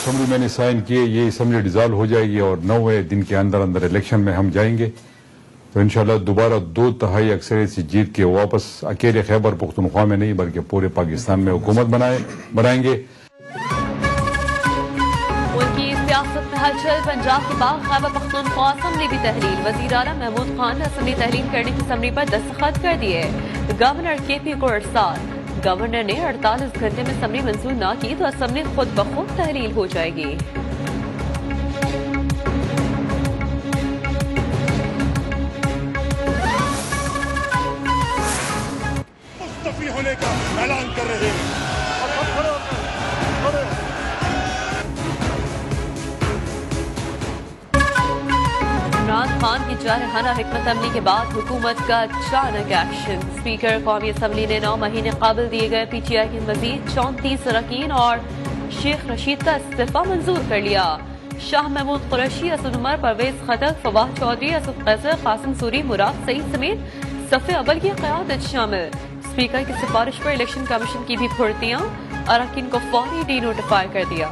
Assembly मैंने sign किए, ये असम्बली डिजॉल्व हो जाएगी और 9वें दिन के अंदर अंदर इलेक्शन में हम जाएंगे, तो इंशाल्लाह दोबारा 2/3 अक्सरियत से जीत के वापस अकेले खैबर पुख्तनख्वा में नहीं बल्कि पूरे पाकिस्तान में हुकूमत बनाएंगे। मुल्की सियासत में हलचल, पंजाब के बाद खैबर पख्तूनख्वा असम्बली भी तहलील। वजीर आला महमूद खान ने असम्बली तहलील करने की असम्बली पर दस्तखत कर दिए। गवर्नर KP को अरसाल। गवर्नर ने 48 घंटे में असम्बली मंजूर न की तो असम्बली खुद ब खुद तहलील हो जाएगी। मुस्तफी होने का ऐलान कर रहे हैं। इमरान खान की जारहाना हिकमत अमली के बाद हुकूमत का अचानक एक्शन। स्पीकर कौमी असम्बली ने 9 महीने काबिल दिए गए PTI के मजीद 34 अरकान और शेख रशीद का इस्तीफा मंजूर कर लिया। शाह महमूद कुरैशी, असद उमर, परवेज खटक, फवाद चौधरी, असद कैसर, कासिम सूरी, मुराद सईद समेत सफ़े अव्वल की क़यादत शामिल। स्पीकर की सिफारिश पर इलेक्शन कमीशन की भी फुर्तियां, अरकान को फौरी डी नोटिफाई कर दिया।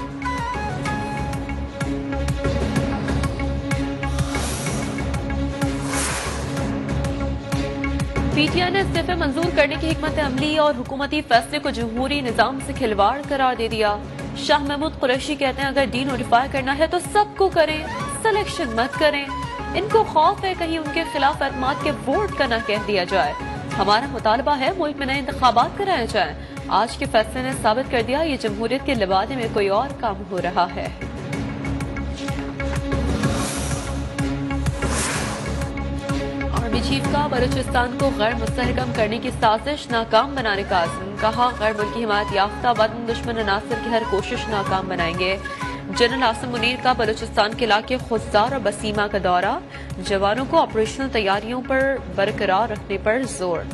PTI ने इस्तीफे मंजूर करने की हिकमत अमली और हुकूमती फैसले को जमहूरी निजाम से खिलवाड़ करार दे दिया। शाह महमूद कुरैशी कहते हैं अगर डी नोटिफाई करना है तो सबको करें, सिलेक्शन मत करें। इनको खौफ है कहीं उनके खिलाफ एतमाद के वोट का न कह दिया जाए। हमारा मुतालबा है मुल्क में नए इंतखाबात कराए जाए। आज के फैसले ने साबित कर दिया ये जमहूरियत के लिबादे में कोई और काम हो रहा है। आर्मी चीफ का बलूचिस्तान को गैर मुस्तहकम करने की साजिश नाकाम बनाने का अज़्म। कहा गैर मुल्की हिमायत याफ्ता वतन दुश्मन अनासर की हर कोशिश नाकाम बनाएंगे। जनरल आसिम मुनीर का बलूचिस्तान के इलाके खुजार और बसीमा का दौरा। जवानों को ऑपरेशनल तैयारियों पर बरकरार रखने पर जोर।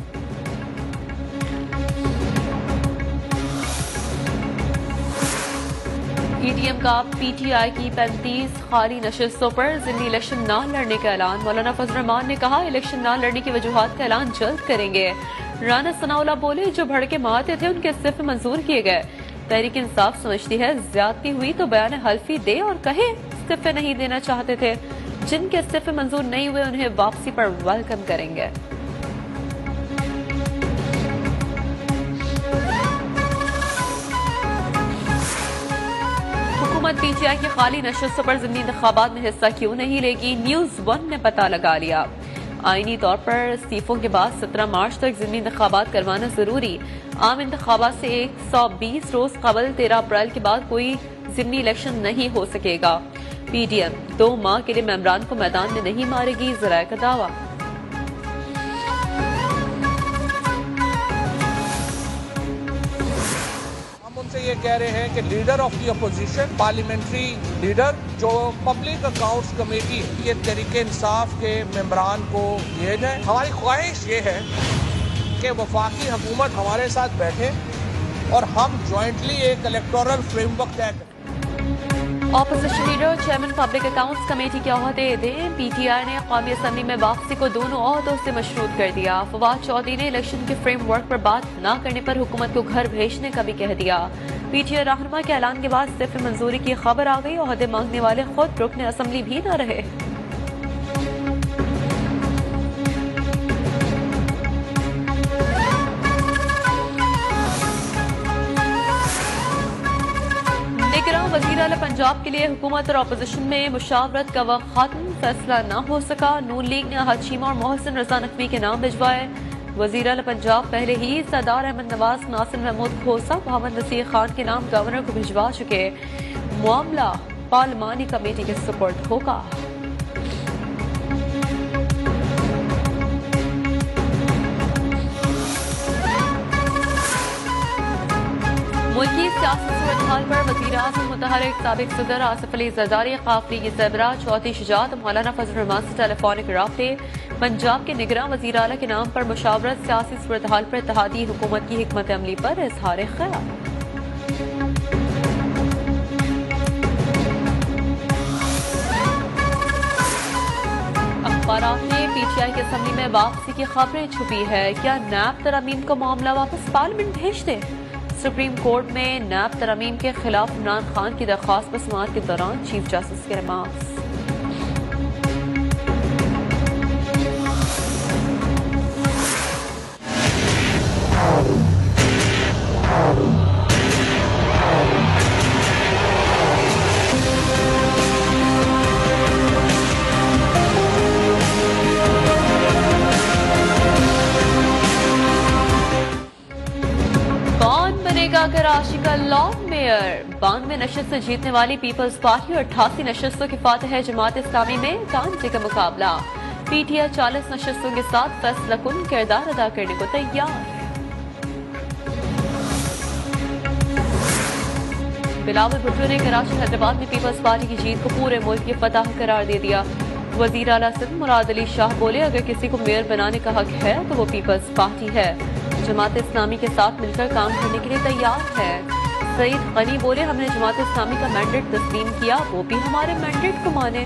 EDM का PTI की 35 खाली नशिस्तों पर ज़िमनी इलेक्शन न लड़ने का ऐलान। मौलाना फजल रहमान ने कहा इलेक्शन न लड़ने की वजूहात का ऐलान जल्द करेंगे। राना सनाउल्लाह बोले जो भड़के मारते थे उनके इस्तीफे मंजूर किए गए। तहरीक इंसाफ समझती है ज्यादती हुई तो बयान हल्फी दे और कहे इस्तीफे नहीं देना चाहते थे। जिनके इस्तीफे मंजूर नहीं हुए उन्हें वापसी पर वेलकम करेंगे। हुकूमत PTI की खाली नशिस्तों पर ज़िमनी इंतखाबात में हिस्सा क्यों नहीं लेगी, न्यूज़ 1 ने पता लगा लिया। आईनी तौर पर इस्तीफों के बाद 17 मार्च तक ज़िमनी इंतखाबात करवाना जरूरी। आम इंतखाबात से 120 रोज कबल 13 अप्रैल के बाद कोई ज़िमनी इलेक्शन नहीं हो सकेगा। PDM 2 माह के लिए मेंबरान को मैदान में नहीं मारेगी, ज़राए का दावा। उनसे ये कह रहे हैं कि leader of the opposition, parliamentary leader जो पब्लिक अकाउंट्स कमेटी ये तहरीक इंसाफ के मेंबरान को दिए जाए। हमारी ख्वाहिश ये है कि वफाकी हुकूमत हमारे साथ बैठे और हम ज्वाइंटली एक इलेक्टोरल फ्रेमवर्क तय करें। Opposition leader chairman public accounts committee के ओहदे दें। PTI ने कौमी असम्बली में वापसी को दोनों ओहदों से मशरूत कर दिया। फवाद चौधरी ने इलेक्शन के फ्रेमवर्क पर बात न करने पर हुकूमत को घर भेजने का भी कह दिया। PTI रहनुमा के ऐलान के बाद इस्तीफे मंजूरी की खबर आ गई। ओहदे मांगने वाले खुद रुकने असम्बली भी न रहे। वज़ीर आला पंजाब के लिए हुकूमत और अपोजिशन में मुशावरत का वक्त खत्म, फैसला न हो सका। नून लीग ने अहद चीमा और मोहसिन रजा नकवी के नाम भिजवाए। वज़ीर आला पंजाब पहले ही सरदार अहमद नवाज, नासिर महमूद खोसा, मोहम्मद नसीर खान के नाम गवर्नर को भिजवा चुके। मामला पार्लिमानी कमेटी के सुपुर्द होगा। मुल्की सियासी सूरत हाल पर वज़ीर आज़म मुतहरिक साबिक सदर आसिफ अली ज़रदारी, काफली की सरबराह चौथी शुजात, मौलाना फजल रहमान से टेलीफोनिक राब्ते। पंजाब के निगरान वज़ीर आला के नाम पर मुशावरत, सियासी सूरत हाल पर इत्तेहादी हुकूमत की हिकमत अमली पर इज़हार ख्याल। अखबारात ने PTI की असम्बली में वापसी की खबरें छुपी है। क्या नैब तरमीम का मामला वापस पार्लियामेंट भेज दे? सुप्रीम कोर्ट में नैब तरमीम के खिलाफ इमरान खान की दरख्वास्त पर समाअत के दौरान चीफ जस्टिस के रिमार्क्स। कराची का लॉर्ड मेयर 92 नशस्त से जीतने वाली पीपल्स पार्टी और 88 नशस्तों की फातह है जमात इस्लामी में कांटे का मुकाबला। पीटीआई 40 नशस्तों के साथ फैसला कुन किरदार अदा करने को तैयार। बिलावल भुट्टो ने कराची हैदराबाद में पीपल्स पार्टी की जीत को पूरे मुल्क की फतह करार दे दिया। वजीर आला सिंध मुराद अली शाह बोले, अगर किसी को मेयर बनाने का हक है तो वो पीपल्स पार्टी है। जमात इस्लामी के साथ मिलकर काम करने के लिए तैयार है। सईद गनी बोले, हमने जमात इस्लामी का मैंडेट तस्लीम किया, वो भी हमारे मैंडेट को माने।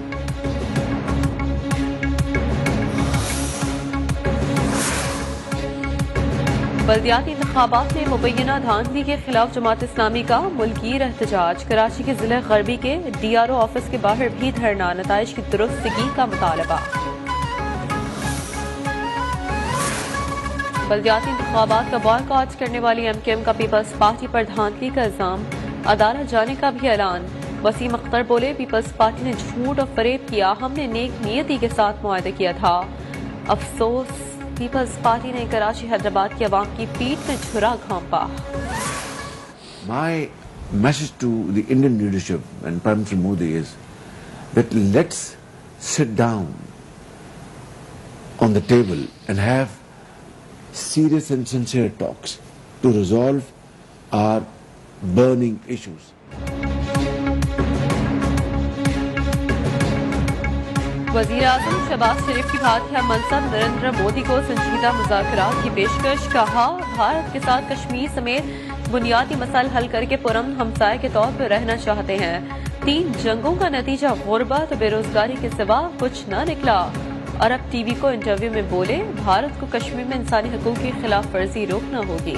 बल्दियाती इंतखाबात में मुबैना धांधली के खिलाफ जमात इस्लामी का मुल्की एहतजाज। कराची के जिले गरबी के DRO ऑफिस के बाहर भी धरना, नताइज की दुरुस्तगी का मुतालबा। बल्दियाती इंतखाबात का बॉयकॉट करने वाली MKM का पीपल्स पार्टी पर धांधली का इल्जाम, अदालत जाने का भी ऐलान। वसीम अख्तर बोले, पीपल्स पार्टी ने झूठ और फरेब किया, हमने नेक नियति के साथ मुआहदा किया था। अफसोस, पीपल्स पार्टी ने कराची हैदराबाद की अवाम की पीठ में छुरा घोंपा। My message to the Indian leadership and Prime Minister Modi is that let's sit down on the table and have serious and sincere talks to resolve our burning issues. वज़ीर आज़म शहबाज शरीफ की भातिया मनसब नरेंद्र मोदी को संजीदा मुज़ाकरात की पेशकश। कहा, भारत के साथ कश्मीर समेत बुनियादी मसाइल हल करके पुरअमन हमसाये के तौर पर रहना चाहते हैं। 3 जंगों का नतीजा गुर्बत और बेरोजगारी के सिवा कुछ न निकला। अरब TV को इंटरव्यू में बोले, भारत को कश्मीर में इंसानी हकूक की खिलाफ वर्जी रोकना होगी।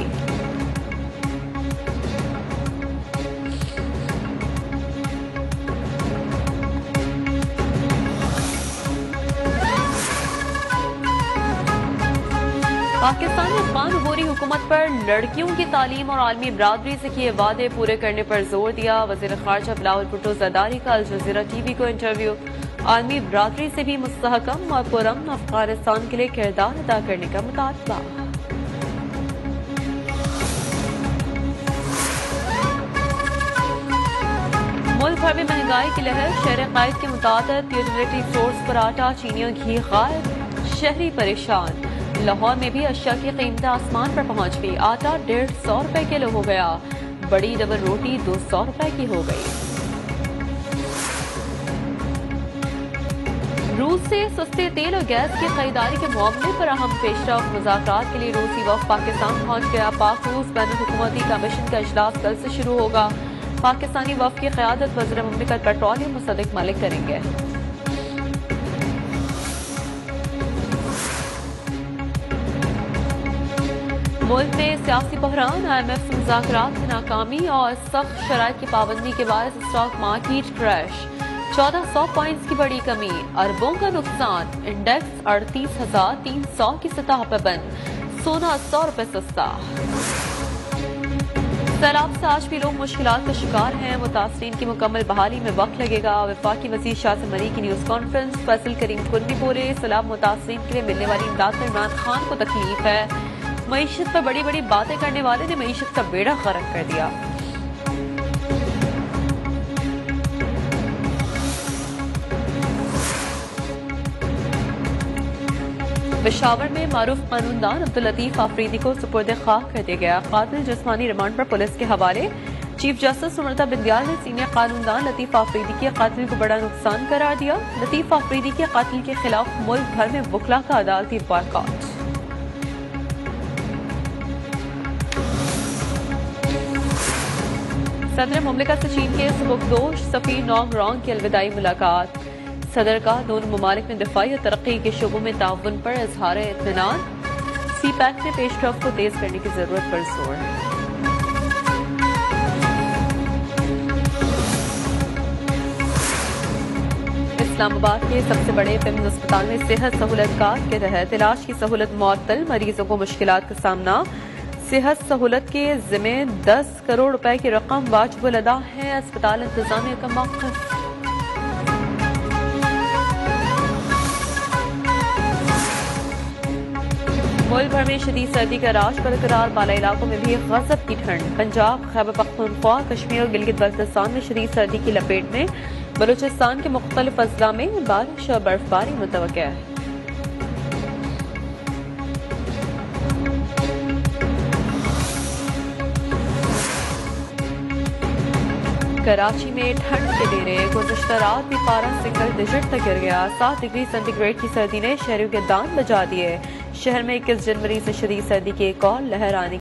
पाकिस्तान ने अफगान हुकूमती हुकूमत पर लड़कियों की तालीम और आलमी बरादरी से किए वादे पूरे करने पर जोर दिया। वज़ीर ख़ारजा बिलावल भुट्टो ज़रदारी का अल जज़ीरा TV को इंटरव्यू। आलमी बरादरी से भी मुस्तहकम और पुरअमन अफगानिस्तान के लिए किरदार अदा करने का मुतालबा। मुल्क भर में महंगाई की लहर, शहर कायद के मुताबिक यूटिलिटी स्टोर्स पर आटा, चीनी, घी गायब, शहरी परेशान। लाहौर में भी अशिया की कीमतें आसमान पर पहुंच गई। आटा 150 रुपए किलो हो गया, बड़ी डबल रोटी 200 रुपए की हो गई। रूस से सस्ते तेल और गैस की खरीदारी के मामले पर अहम पेशरफ। मुज़ाकरात के लिए रूसी वफ़द पाकिस्तान पहुंच गया। पाक रूस बैन हुकूमती कमीशन का इजलास कल से शुरू होगा। पाकिस्तानी वफ़द की क़यादत वज़ीर मुमलिकत पेट्रोलियम मुसद्दिक मलिक करेंगे। मुल्क में सियासी बहरान, IMF से मुज़ाकरात की नाकामी और सख्त शराइत की पाबंदी के बाद स्टॉक मार्केट क्रैश। 1400 पॉइंट्स की बड़ी कमी, अरबों का नुकसान। इंडेक्स 38,300 की सतह पर बंद। सोना 100 रुपए सस्ता। सैलाब से आज भी लोग मुश्किलात का शिकार हैं। मुतासरीन की मुकम्मल बहाली में वक्त लगेगा। वफाकी वज़ीर शाह मरी की न्यूज़ कॉन्फ्रेंस। फैसल करीम कुंडी बोले, सैलाब मुतासरीन के लिए मिलने वाली इमदाद पर इमरान खान को तकलीफ है। मईशत पर बड़ी बड़ी बातें करने वाले ने मईशत का बेड़ा गर्क कर दिया। पेशावर में मारूफ कानूनदान अब्दुल लतीफ आफरीदी को सुपुर्द खाक कर दिया गया। कातिल जिस्मानी रिमांड पर पुलिस के हवाले। चीफ जस्टिस सुमरता बिंदियाल ने सीनियर कानूनदान लतीफ आफरीदी के कातिल को बड़ा नुकसान करार दिया। लतीफ आफरीदी के कातिल के खिलाफ मुल्क भर में वकला का अदालती बॉयकॉट। सदर मुमलिकत से चीन के सबकदोश सफीर नॉग रॉन्ग की अलविदाई मुलाकात। सदर का दोनों ममालिक में दिफाई और तरक्की के शोबों में ताउन पर इजहार इत्मीनान। CPEC ने पेशरफ को तेज करने की जरूरत पर जोर। इस्लामाबाद के सबसे बड़े पिम्स अस्पताल में सेहत सहूलत कार्ड के तहत इलाज की सहूलत मुअत्तल, मरीजों को मुश्किलात का सामना। सेहत सहूलत के जिम्मे 10 करोड़ रुपए की रकम वाजिबुल अदा है। अस्पताल इंतजामिया का मौक़िफ़। मुल्क भर में शदीद सर्दी का राज बरकरार, बाला इलाकों में भी गजब की ठंड। पंजाब, खैबर पख्तूनख्वा, कश्मीर और गिलगित बल्तिस्तान में शदीद सर्दी की लपेट में। बलूचिस्तान के मुख्तलिफ अजला में बारिश और बर्फबारी मुतवक्किह है। कराची में ठंड के डेरे, गुज़िश्ता रात भी पारा सिंगल डिजिट तक गिर गया। 7 डिग्री सेंटीग्रेड की सर्दी ने शहरियों के दांत बजा दिए। शहर में 21 जनवरी से शदीद सर्दी की एक और लहर आने